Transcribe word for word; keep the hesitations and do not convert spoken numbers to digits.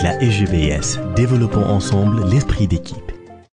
la S G B S, développons ensemble l'esprit d'équipe.